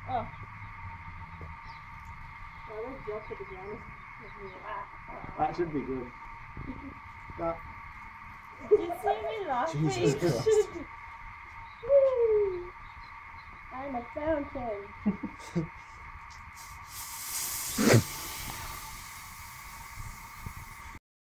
Oh. That should be good. That. Did you see me laughing? Jesus Christ. Woo! I'm a fountain.